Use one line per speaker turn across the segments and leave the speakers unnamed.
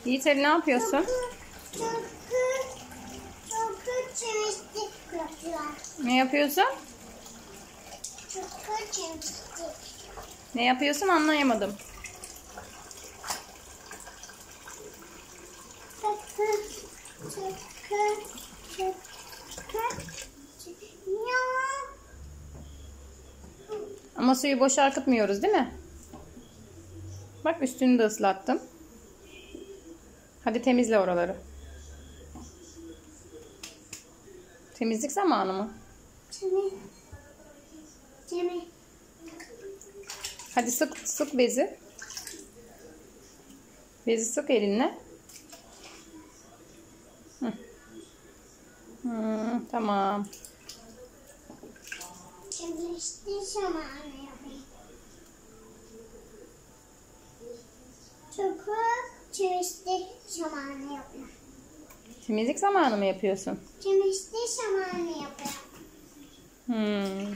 Yiğit Ali ne yapıyorsun?
Çok temizlik yapıyor.
Ne yapıyorsun?
Çok temizlik.
Ne yapıyorsun anlayamadım. Ama suyu boşa akıtmıyoruz değil mi? Bak üstünü de ıslattım. Hadi temizle oraları. Temizlik zamanı mı?
Temiz.
Hadi sık bezi. Bezi sık elinle. Tamam.
Temizlik zamanı yapayım. Çok temizlik zamanı yapayım.
Temizlik zamanı mı yapıyorsun?
Temizlik zamanı yapayım.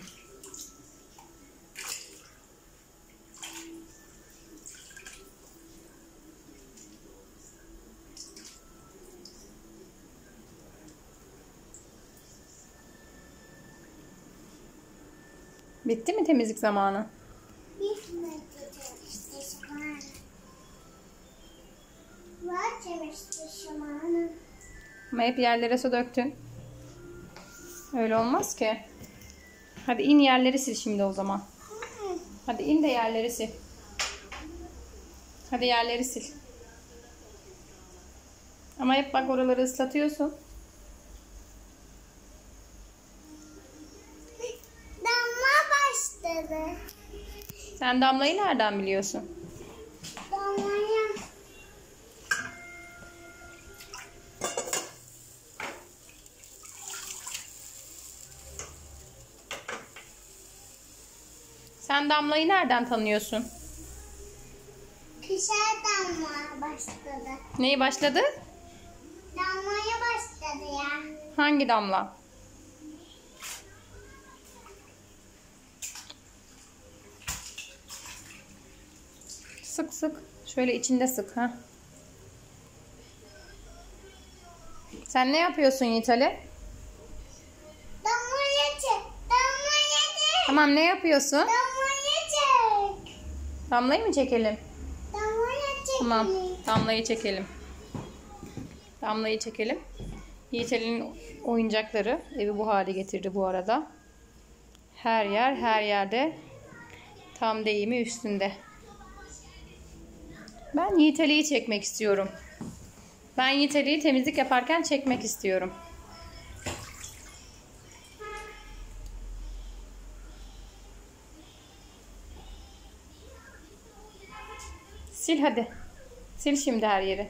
Bitti mi temizlik zamanı?
Bitmedi temizlik zamanı. Var temizlik zamanı.
Ama hep yerlere su döktün. Öyle olmaz ki. Hadi in yerleri sil şimdi o zaman. Hadi in de yerleri sil. Hadi yerleri sil. Ama hep bak oraları ıslatıyorsun.
Damla başladı.
Sen damlayı nereden biliyorsun?
Damlaya.
Sen damlayı nereden tanıyorsun?
Güzel damla başladı.
Neyi başladı?
Damlaya başladı ya.
Hangi damla? Sık sık. Şöyle içinde sık. Ha. Sen ne yapıyorsun Yiğit Ali?
Damlaya çek. Damlaya çek.
Tamam ne yapıyorsun?
Damlaya çek.
Damlayı mı çekelim?
Damlaya çek.
Tamam. Damlayı çekelim. Damlayı çekelim. Yiğit Ali'nin oyuncakları evi bu hale getirdi bu arada. Her yerde tam deyimi üstünde. Ben Yiğit Ali'yi çekmek istiyorum. Ben Yiğit Ali'yi temizlik yaparken çekmek istiyorum. Sil hadi. Sil şimdi her yeri.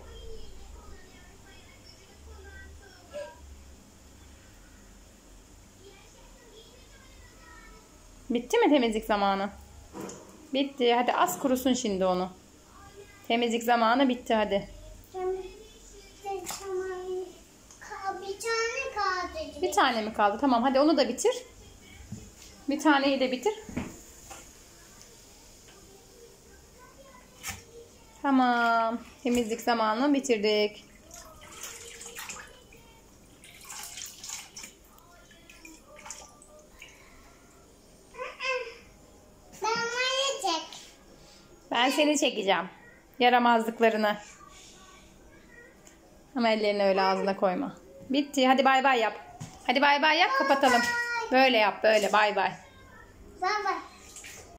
Bitti mi temizlik zamanı? Bitti. Hadi az kurusun şimdi onu. Temizlik zamanı bitti hadi.
Temizlik zamanı. Bir tane kaldı.
Bir tane mi kaldı? Tamam hadi onu da bitir. Bir taneyi de bitir. Tamam. Temizlik zamanını bitirdik.
Damlaya çek.
Ben seni çekeceğim. Yaramazlıklarını. Ama ellerini öyle ağzına koyma. Bitti. Hadi bay bay yap. Hadi bay bay yap kapatalım. Böyle yap böyle bay bay.
Baba.